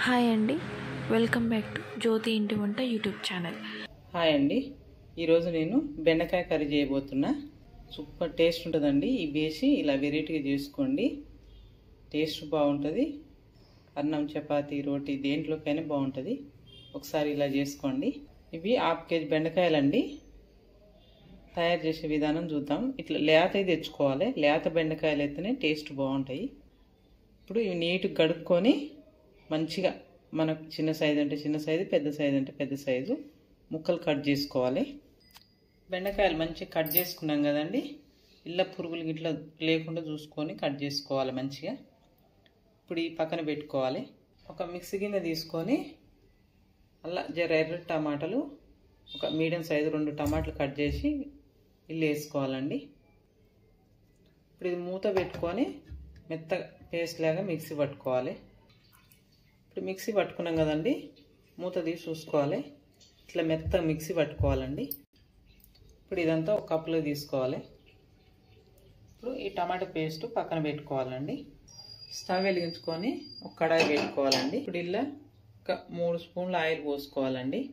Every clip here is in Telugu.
హాయ్ అండి, వెల్కమ్ బ్యాక్ టు జ్యోతి ఇంటి వంట యూట్యూబ్ ఛానల్. హాయ్ అండి, ఈరోజు నేను బెండకాయ కర్రీ చేయబోతున్నా. సూపర్ టేస్ట్ ఉంటుందండి. ఇవి వేసి ఇలా వెరైటీగా చేసుకోండి, టేస్ట్ బాగుంటుంది. అన్నం, చపాతీ, రోటీ దేంట్లోకైనా బాగుంటుంది. ఒకసారి ఇలా చేసుకోండి. ఇవి హాఫ్ కేజీ బెండకాయలండి. తయారు చేసే విధానం చూద్దాం. ఇట్లా లేత తెచ్చుకోవాలి. లేత బెండకాయలు అయితేనే టేస్ట్ బాగుంటాయి. ఇప్పుడు ఇవి నీట్గా కడుక్కొని మంచిగా మనకు చిన్న సైజు అంటే చిన్న సైజు, పెద్ద సైజు అంటే పెద్ద సైజు ముక్కలు కట్ చేసుకోవాలి. బెండకాయలు మంచిగా కట్ చేసుకున్నాం కదండి. ఇళ్ళ పురుగులు ఇట్లా లేకుండా చూసుకొని కట్ చేసుకోవాలి మంచిగా. ఇప్పుడు ఈ పక్కన పెట్టుకోవాలి. ఒక మిక్సీ గిన్నె తీసుకొని అలా జర ఎర్ర టమాటాలు, ఒక మీడియం సైజు 2 టమాటాలు కట్ చేసి ఇల్లు వేసుకోవాలండి. ఇప్పుడు ఇది మూత పెట్టుకొని మెత్తగా పేస్ట్ లాగా మిక్సీ పట్టుకోవాలి. ఇప్పుడు మిక్సీ పట్టుకున్నాం కదండి, మూత తీసి చూసుకోవాలి. ఇట్లా మెత్తగా మిక్సీ పట్టుకోవాలండి. ఇప్పుడు ఇదంతా ఒక కప్పులో తీసుకోవాలి. ఇప్పుడు ఈ టమాటా పేస్ట్ పక్కన పెట్టుకోవాలండి. స్టవ్ వెలిగించుకొని ఒక కడాయి పెట్టుకోవాలండి. ఇప్పుడు ఇలా ఒక 3 స్పూన్ల ఆయిల్ పోసుకోవాలండి.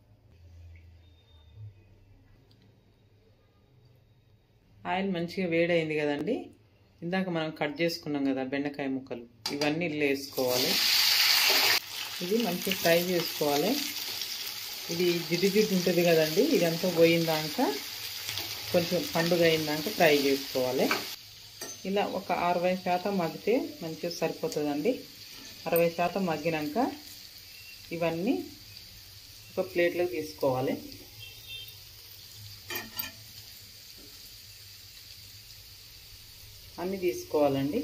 ఆయిల్ మంచిగా వేడైంది కదండి. ఇందాక మనం కట్ చేసుకున్నాం కదా బెండకాయ ముక్కలు, ఇవన్నీ ఇల్లు వేసుకోవాలి. ఇది మంచిగా ఫ్రై చేసుకోవాలి. ఇది జిడ్డు ఉంటుంది కదండి, ఇదంతా పోయిందాక కొంచెం పండుగ అయిందాక ఫ్రై చేసుకోవాలి. ఇలా ఒక 60% మగ్గితే మంచిగా సరిపోతుందండి. 60% మగ్గినాక ఇవన్నీ ఒక ప్లేట్లోకి తీసుకోవాలి. అన్నీ తీసుకోవాలండి.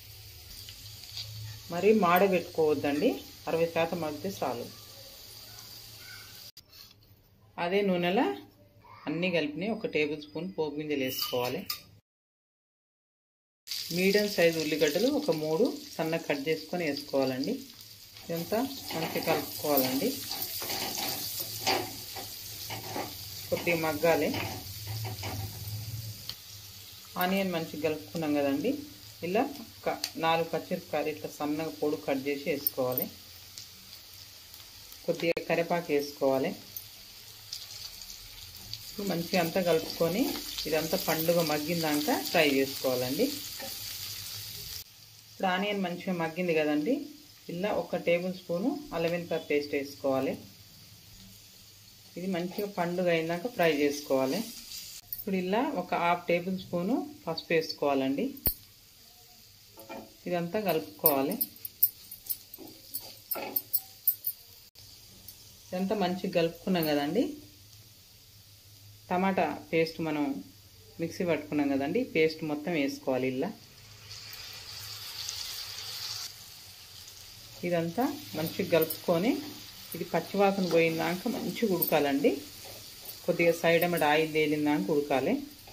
మరి మాడబెట్టుకోవద్దండి, 60% మగ్గితే చాలు. అదే నూనెలో అన్నీ కలిపిన ఒక టేబుల్ స్పూన్ పోపు గింజలు వేసుకోవాలి. మీడియం సైజు ఉల్లిగడ్డలు ఒక 3 సన్నగా కట్ చేసుకొని వేసుకోవాలండి. ఇదంతా మంచిగా కలుపుకోవాలండి. కొద్దిగా మగ్గాలి. ఆనియన్ మంచిగా కలుపుకున్నాం కదండి. ఇలా ఒక 4 పచ్చిమిరపకాయలు ఇట్లా సన్నగా పొడి కట్ చేసి వేసుకోవాలి. కొద్దిగా కరివేపాకు వేసుకోవాలి. మంచిగా అంతా కలుపుకొని ఇదంతా పండుగ మగ్గిందాక ఫ్రై చేసుకోవాలండి. ఇప్పుడు ఆనియన్ మంచిగా మగ్గింది కదండి. ఇలా ఒక టేబుల్ స్పూను అల్లం వెల్లుల్లి పేస్ట్ వేసుకోవాలి. ఇది మంచిగా పండుగ అయినాక ఫ్రై చేసుకోవాలి. ఇప్పుడు ఇలా ఒక ½ టేబుల్ స్పూను పసుపు వేసుకోవాలండి. ఇదంతా కలుపుకోవాలి. ఇదంతా మంచిగా కలుపుకున్నాం కదండి. టమాటా పేస్ట్ మనం మిక్సీ పట్టుకున్నాం కదండి, పేస్ట్ మొత్తం వేసుకోవాలి. ఇలా ఇదంతా మంచిగా కలుపుకొని ఇది పచ్చివాసన పోయిందాక మంచిగా ఉడకాలండి. కొద్దిగా సైడ్ అమ్మటి ఆయిల్ తేలిందాక ఉడకాలి.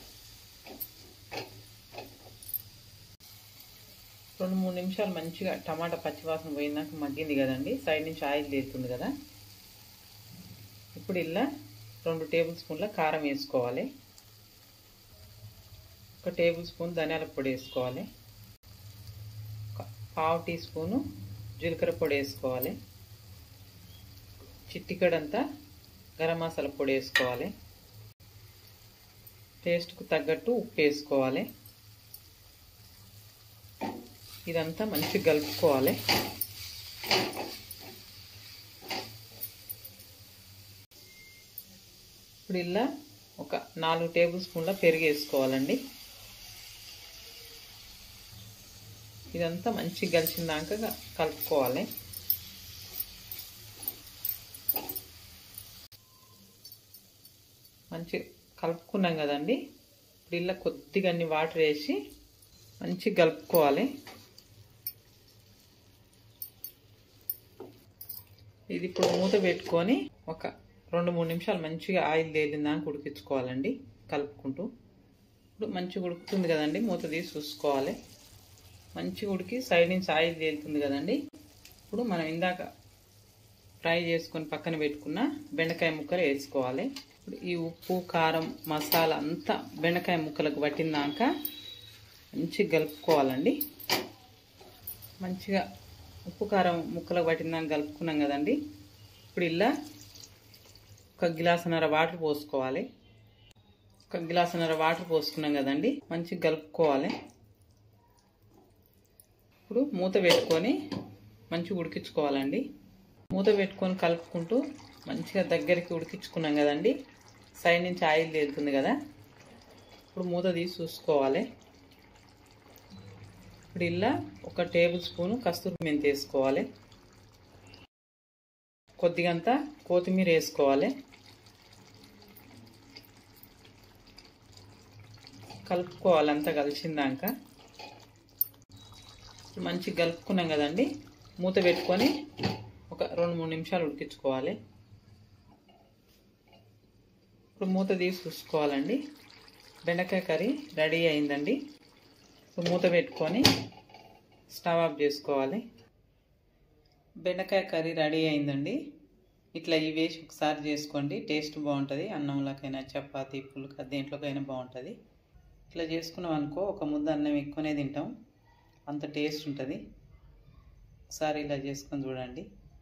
2-3 నిమిషాలు మంచిగా టమాటా పచ్చివాసన పోయిందాక మగ్గింది కదండి. సైడ్ నుంచి ఆయిల్ తేలుతుంది కదా. ఇప్పుడు ఇలా 2 టేబుల్ స్పూన్ల కారం వేసుకోవాలి. 1 టేబుల్ స్పూన్ ధనియాల పొడి వేసుకోవాలి. 1/2 టీ స్పూను జీలకర్ర పొడి వేసుకోవాలి. చిటికెడంతా గరం మసాలా పొడి వేసుకోవాలి. టేస్ట్కు తగ్గట్టు ఉప్పు వేసుకోవాలి. ఇదంతా మంచిగా కలుపుకోవాలి. ఇప్పుడు ఇలా ఒక 4 టేబుల్ స్పూన్ల పెరుగు వేసుకోవాలండి. ఇదంతా మంచిగా కలిసిందాక కలుపుకోవాలి. మంచిగా కలుపుకున్నాం కదండి. ఇప్పుడు ఇలా కొద్దిగా అన్ని వాటర్ వేసి మంచిగా కలుపుకోవాలి. ఇది ఇప్పుడు మూత పెట్టుకొని ఒక 2-3 నిమిషాలు మంచిగా ఆయిల్ తేలిందాక ఉడికించుకోవాలండి కలుపుకుంటూ. ఇప్పుడు మంచిగా ఉడుకుతుంది కదండి, మూత తీసి చూసుకోవాలి. మంచిగా ఉడికి సైడ్ నుంచి ఆయిల్ తేలుతుంది కదండి. ఇప్పుడు మనం ఇందాక ఫ్రై చేసుకొని పక్కన పెట్టుకున్న బెండకాయ ముక్కలు వేసుకోవాలి. ఇప్పుడు ఈ ఉప్పు, కారం, మసాలా అంతా బెండకాయ ముక్కలకు పట్టిందాక మంచిగా కలుపుకోవాలండి. మంచిగా ఉప్పు కారం ముక్కలకు పట్టిందని కలుపుకున్నాం కదండి. ఇప్పుడు ఇలా 1 గ్లాసున్నర వాటర్ పోసుకోవాలి. 1 గ్లాసున్నర వాటర్ పోసుకున్నాం కదండి, మంచిగా కలుపుకోవాలి. ఇప్పుడు మూత పెట్టుకొని మంచిగా ఉడికించుకోవాలండి. మూత పెట్టుకొని కలుపుకుంటూ మంచిగా దగ్గరికి ఉడికించుకున్నాం కదండి. సైడ్ నుంచి ఆయిల్ తేలుతుంది కదా, ఇప్పుడు మూత తీసి చూసుకోవాలి. ఇప్పుడు ఇలా 1 టేబుల్ స్పూను కస్తూరి మెంతి వేసుకోవాలి. కొద్దిగంత కొత్తిమీర వేసుకోవాలి. కలుపుకోవాలి అంతా కలిసిందాక. మంచిగా కలుపుకున్నాం కదండి, మూత పెట్టుకొని ఒక 2-3 నిమిషాలు ఉడికించుకోవాలి. ఇప్పుడు మూత తీసి చూసుకోవాలండి. బెండకాయ కర్రీ రెడీ అయిందండి. ఇప్పుడు మూత పెట్టుకొని స్టవ్ ఆఫ్ చేసుకోవాలి. బెండకాయ కర్రీ రెడీ అయిందండి. ఇట్లా ఇవి వేసి ఒకసారి చేసుకోండి, టేస్ట్ బాగుంటుంది. అన్నంలోకైనా చపాతీ పుల్కా దేంట్లోకైనా బాగుంటుంది. ఇట్లా చేసుకున్నాం అనుకో ఒక ముద్ద అన్నం ఎక్కువనే తింటాం, అంత టేస్ట్ ఉంటుంది. ఒకసారి ఇలా చేసుకొని చూడండి.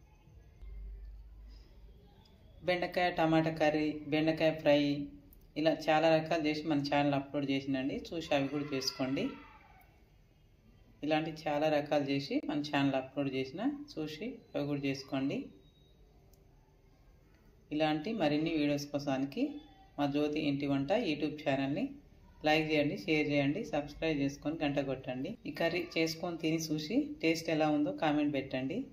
బెండకాయ టమాటా కర్రీ, బెండకాయ ఫ్రై ఇలా చాలా రకాలు చేసి మన ఛానల్ అప్లోడ్ చేసినండి, చూసి అవి కూడా చేసుకోండి. ఇలాంటి చాలా రకాలు చేసి మన ఛానల్ అప్లోడ్ చేసిన, చూసి అవి కూడా చేసుకోండి. ఇలాంటి మరిన్ని వీడియోస్ కోసానికి మా జ్యోతి ఇంటి వంట యూట్యూబ్ ఛానల్ని లైక్ చేయండి, షేర్ చేయండి, సబ్స్క్రైబ్ చేసుకొని గంట కొట్టండి. ఈ కర్రీ చేసుకొని తిని చూసి టేస్ట్ ఎలా ఉందో కామెంట్ పెట్టండి.